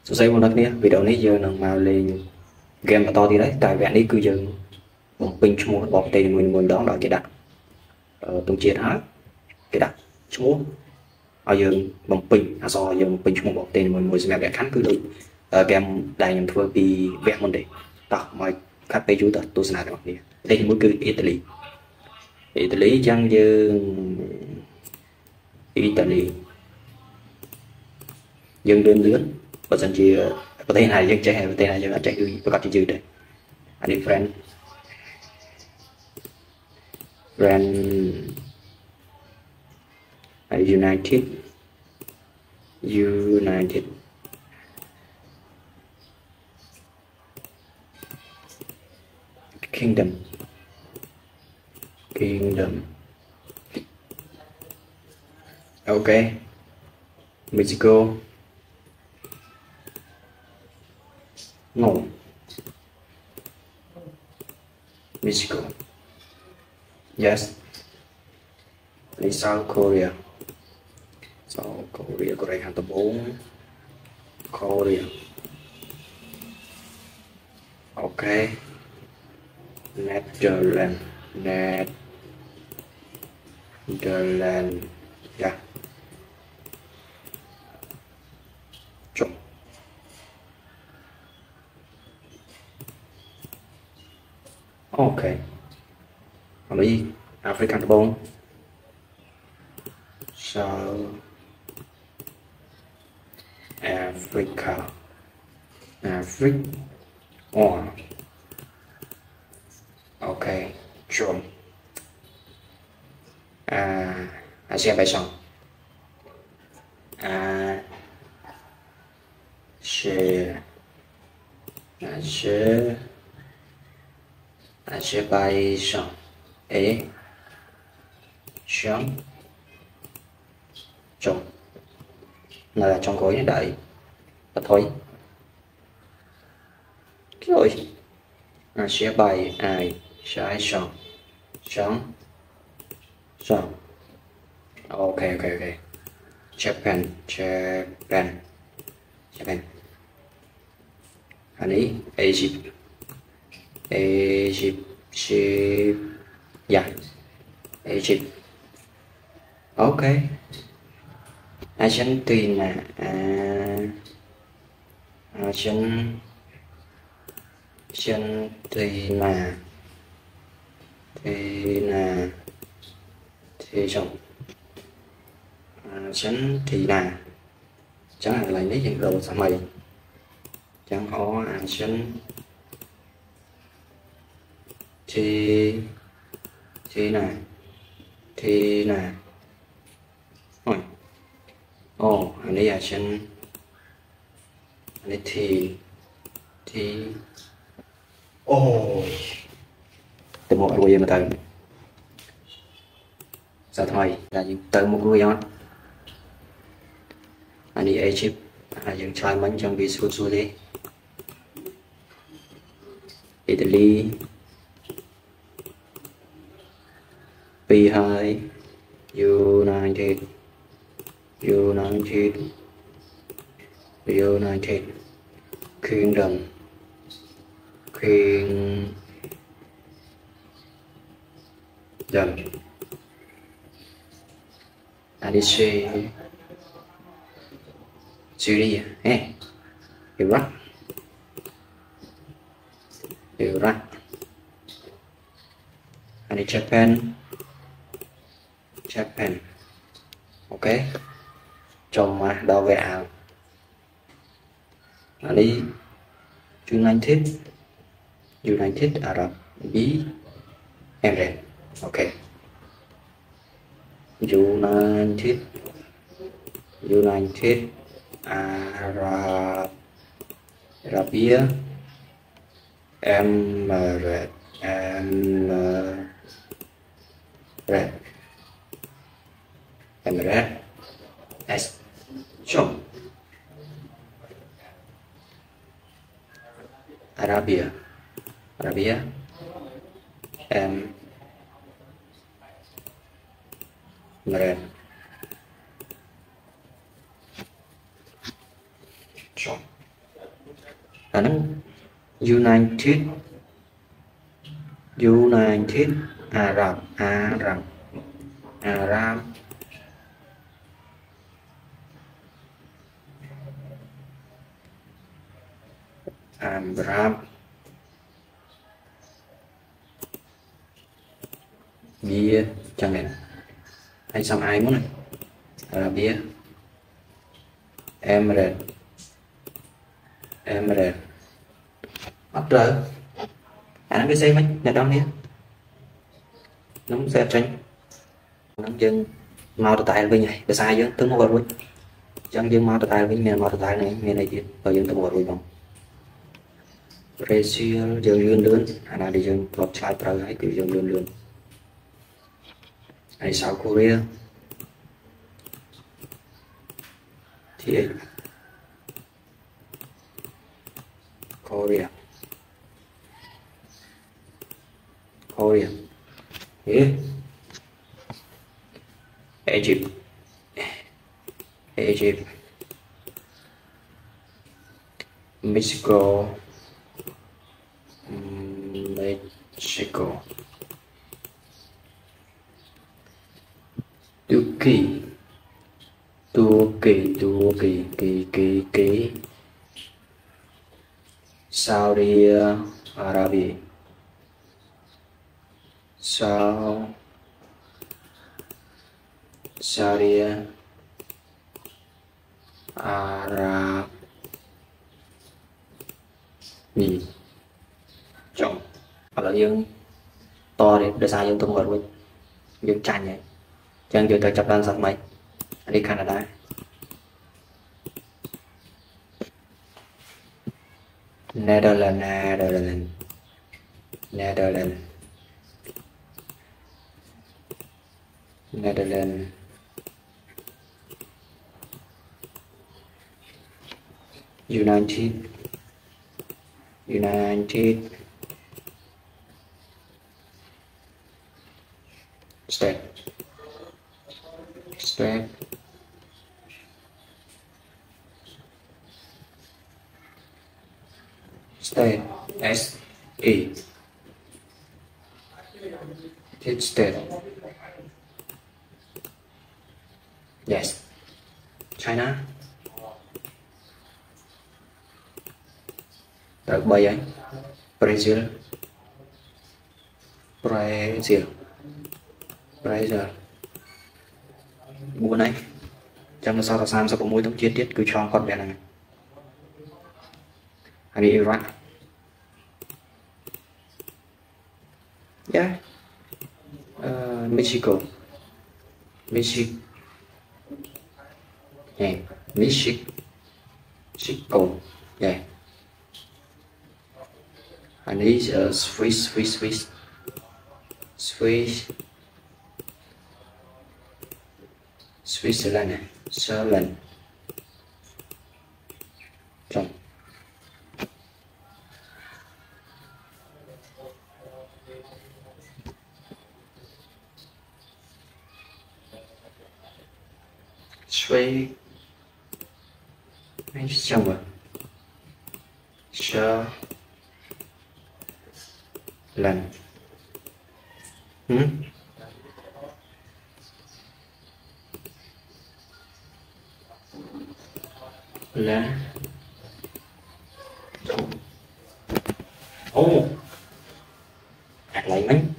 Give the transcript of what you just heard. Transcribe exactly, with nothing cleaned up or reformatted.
số giây một nè video này giờ nâng màu lên game mà to thì đấy tại vẹn đi cứ giờ một pin mua bỏ tiền mình muốn đón đợi cái đặt ờ, tung chia hết cái đặt số ở giờ bằng pin à so giờ pin mua bỏ tiền mình muốn xem vẹn khán cứ được game đại nhầm thua vì vẹn vấn đề tạo mọi các cái chú tật tôi sẽ làm được đây mới cứ Italy Italy chẳng như Italy dân đơn lướt và dần chỉ có tên này dân chạy hay tên này dân chạy đi và các chữ đây anh đi friend friend United United Kingdom Kingdom ok Mexico no Mexico yes đi South Korea South Korea Korea hàng tập bốn Korea ok Netherlands Netherlands yeah chọn ok Mỹ African tập bốn South Africa Africa oh. Ok chọn à ASEAN bài xong à sẽ à sẽ à sẽ bài xong ấy xong chọn là trong gói đợi và thôi rồi à sẽ bài ai sẽ xong xong xong ok ok ok Japan Japan Japan anh ấy Egypt Egypt Egypt yeah Egypt ok Argentina à, Argentina Argentina Argentina thì xong Argentina chẳng hạn là lấy dạng đồ sao mày chẳng có Argentina thì thì nè thì nè ôi ồ anh ấy là chân anh ấy thì thì ồ từ một người mà từ sao thôi là những từ một người đó anh ấy Egypt là những trai bánh trong bị sụt sụt đi Italy P hai United United United Kingdom Kingdom a đê xê Syria eh Iraq Iraq anh Japan Japan ok trong mà đo về ảo anh đi United United Arab Emirates ok United United Arab Arabia Emirates Emirates Emirates S chọn Arabia Arabia em Emirates chọn là nó United United Arab Arab Arab Arab bia chẳng hạn hay xong ai muốn này là bia Emirates Emirates bắt rồi à nó cái xe mấy nhà đông đi nó xe tranh nó dân mau tại bên này để sai chứ tương một rồi chẳng dân mau tại bên miền mau tại này miền này chứ ở dân tương một rồi không Brazil dân lươn lươn hay là đi dân lọt trái trời ấy kiểu dân lươn lươn hay South Korea thì Korea Korea yeah. Egypt Egypt Mexico Mexico Turkey Turkey Turkey kỳ kỳ kỳ Saudi Arabia Sao Saudi Arabia chọn hoặc là dương to để để sai dương tung vào dương chanh này chẳng giờ tới chập đan sẵn mày đi Canada Netherlands Netherlands Netherlands Netherlands United United States States State S E United States yes China rồi bay ấy Brazil Brazil Brazil buồn này trong sau là sao sau mối thống chi tiết cứ cho con bé này hay bị Iraq yeah uh, Mexico Mexico yeah Mexico Mexico yeah and these uh, Swiss Swiss Swiss Swiss Switzerland này Switzerland trong Swiss mấy xong rồi sơ lần ừ? Là ô oh. Lại mấy